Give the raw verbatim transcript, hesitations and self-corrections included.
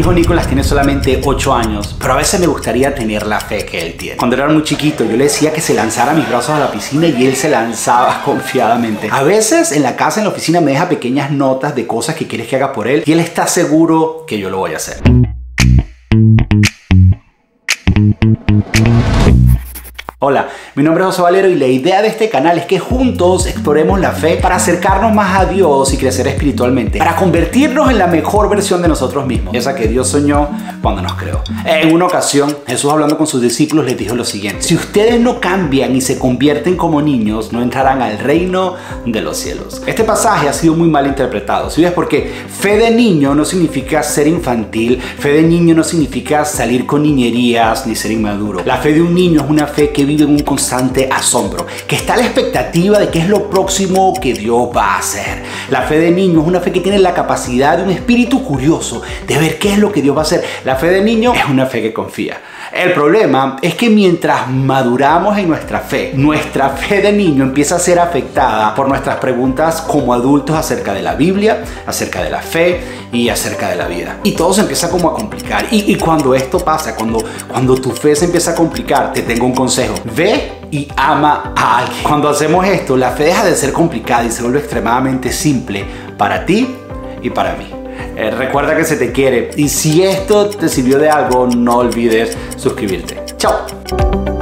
hijo Nicolás tiene solamente ocho años, pero a veces me gustaría tener la fe que él tiene. Cuando era muy chiquito, yo le decía que se lanzara a mis brazos a la piscina y él se lanzaba confiadamente. A veces en la casa, en la oficina, me deja pequeñas notas de cosas que quieres que haga por él y él está seguro que yo lo voy a hacer. Hola, mi nombre es José Valero y la idea de este canal es que juntos exploremos la fe para acercarnos más a Dios y crecer espiritualmente, para convertirnos en la mejor versión de nosotros mismos, esa que Dios soñó cuando nos creó. En una ocasión, Jesús, hablando con sus discípulos, les dijo lo siguiente: si ustedes no cambian y se convierten como niños, no entrarán al reino de los cielos. Este pasaje ha sido muy mal interpretado, ¿sí ves? Porque fe de niño no significa ser infantil, fe de niño no significa salir con niñerías ni ser inmaduro. La fe de un niño es una fe que vive en un constante asombro, que está a la expectativa de qué es lo próximo que Dios va a hacer. La fe de niño es una fe que tiene la capacidad de un espíritu curioso de ver qué es lo que Dios va a hacer. La fe de niño es una fe que confía. El problema es que mientras maduramos en nuestra fe, nuestra fe de niño empieza a ser afectada por nuestras preguntas como adultos acerca de la Biblia, acerca de la fe y acerca de la vida. Y todo se empieza como a complicar. Y, y cuando esto pasa, cuando, cuando tu fe se empieza a complicar, te tengo un consejo: ve y ama a alguien. Cuando hacemos esto, la fe deja de ser complicada y se vuelve extremadamente simple para ti y para mí. Eh, recuerda que se te quiere, y si esto te sirvió de algo, no olvides suscribirte. ¡Chao!